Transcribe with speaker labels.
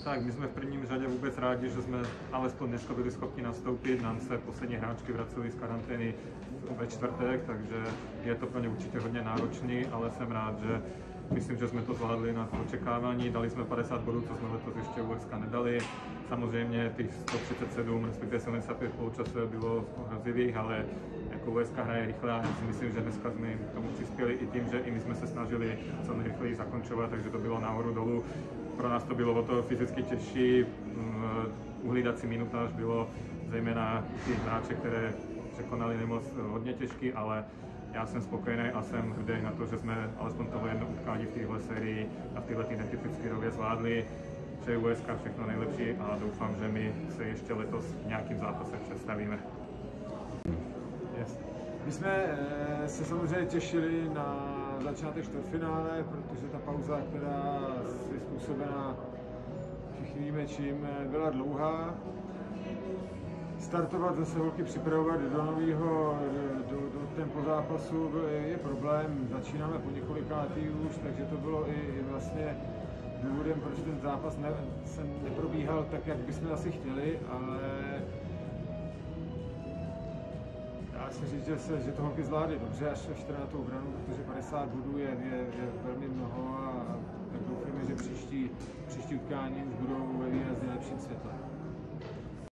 Speaker 1: Tak, my jsme v prvním řadě vůbec rádi, že jsme alespoň dneska byli schopni nastoupit. Nám se poslední hráčky vraceli z karantény ve čtvrtek, takže je to pro ně určitě hodně náročný, ale jsem rád, že myslím, že jsme to zvládli na to očekávání. Dali jsme 50 bodů, co jsme letos ještě USK nedali. Samozřejmě těch 137, respektive 75 poločase bylo hrozivých, ale jako USK hraje rychle a já si myslím, že dneska jsme jim tomu přispěli i tím, že i my jsme se snažili co nejrychleji zakončovat, takže to bylo nahoru dolů. Pro nás to bylo o to fyzicky těžší, uhlídací minutáž bylo zejména ty hráče, které překonali nemoc hodně těžký, ale já jsem spokojený a jsem hrdý na to, že jsme alespoň toho jedno utkání v téhle sérii a v této netypické době zvládli. Přeji USK všechno nejlepší a doufám, že my se ještě letos v nějakým zápase představíme.
Speaker 2: Yes. My jsme se samozřejmě těšili na začátek čtvrtfinále, protože ta pauza, která je způsobená, všichni víme čím, byla dlouhá. Startovat, zase holky připravovat do nového, do tempo zápasu je problém. Začínáme po několikátý už, takže to bylo i vlastně důvodem, proč ten zápas se neprobíhal tak, jak bychom asi chtěli, ale dá se říct, že to holky zvládly dobře až na tu obranu, protože 50 bodů je velmi mnoho a tak doufáme, že příští utkání už budou ve výrazně lepším světle.